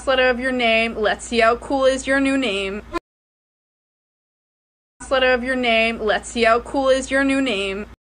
letter of your name. Let's see how cool is your new name. Letter of your name. Let's see how cool is your new name.